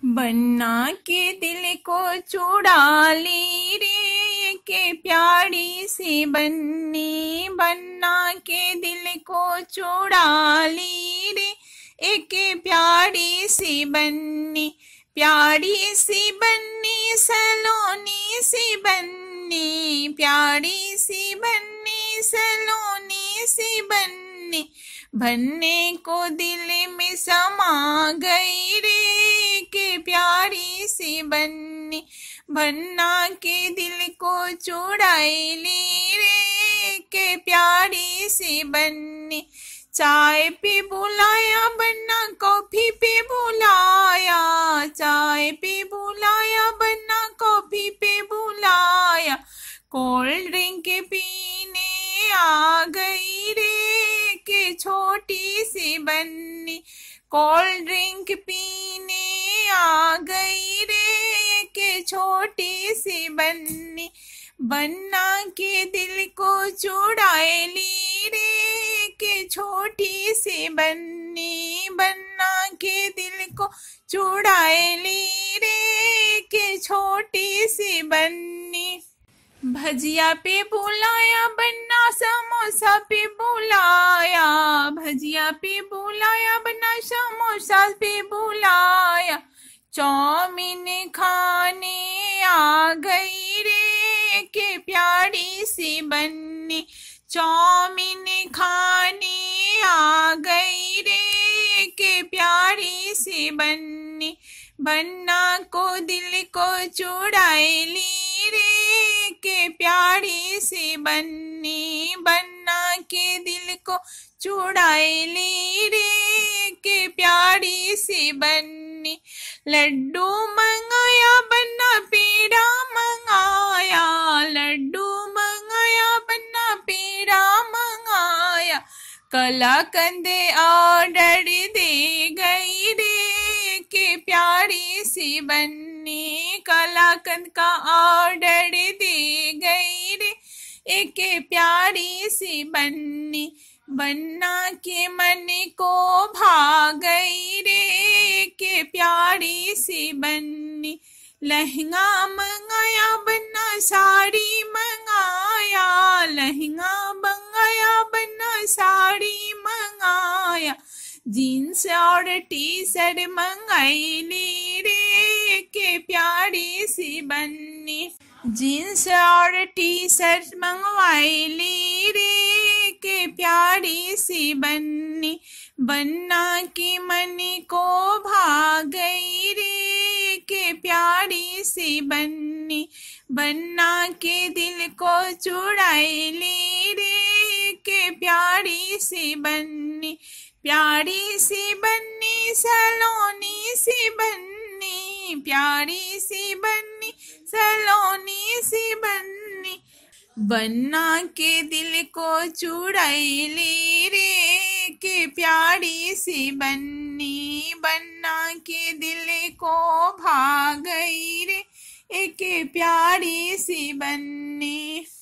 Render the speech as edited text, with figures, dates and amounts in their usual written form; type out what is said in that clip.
बन्ना के दिल को चुरा ली रे के प्यारी सी बन्नी। बन्ना के दिल को चुरा ली रे एक प्यारी सी बन्नी। प्यारी सी बन्नी सलोनी सी बन्नी। प्यारी सी बन्नी सलोनी सी बन्नी। भन्ने को दिल में समा गई रे के प्यारी सी बन्नी। भन्ना के दिल को चुराई ली रे के प्यारी सी बन्नी। चाय पे बुलाया बन्ना कॉफी पे बुलाया। चाय पे बुलाया बन्ना कॉफी पे बुलाया। कोल्ड ड्रिंक पीने आ गई रे के छोटी सी बन्नी। कोल्ड ड्रिंक पीने आ गई रे के छोटी सी बन्नी। बन्ना के दिल को चुराए ली रे के छोटी सी बन्नी। बन्ना के दिल को चुराए ली रे के छोटी सी बन्नी। भजिया पे बुलाया बन्ना समोसा पे बुलाया। भजिया पे बुलाया बन्ना समोसा पे बुलाया। चौमिन खाने आ गई रे के प्यारी सी बन्नी। चौमिन खाने आ गई रे के प्यारी सी बन्नी। बन्ना को दिल को चुराए ली रे के प्यारी सी बन्नी। बन्ना के दिल को चुराए ली रे के प्यारी सी बन्नी। लड्डू मंगाया बन्ना पेड़ा मंगाया। लड्डू मंगाया बन्ना पेड़ा मंगाया। कलाकंद ऑर्डर दे गई रे के प्यारी सी बन्नी। कलाकंद का ऑर्डर दे गई रे एक प्यारी सी बन्नी। बन्ना के मन को भा गई रे के प्यारी सी बन्नी। लहंगा मंगाया बन्ना साड़ी मंगाया। लहंगा मंगाया बन्ना साड़ी मंगाया। जीन्स और टी शर्ट मंगाई ली रे के प्यारी सी बन्नी। जीन्स और टी शर्ट मंगवाई ली रे के प्यारी सी बन्नी। बन्ना के मन को भा गई रे के प्यारी सी बन्नी। बन्ना के दिल को चुराई ली रे के प्यारी सी बन्नी। प्यारी सी बन्नी सलोनी सी बन्नी। प्यारी सी बन्नी सलोनी सी बन्नी। बन्ना के दिल को चुराई ली रे के प्यारी सी बन्नी। बन्ना के दिल को भा गई रे एक प्यारी सी बन्नी।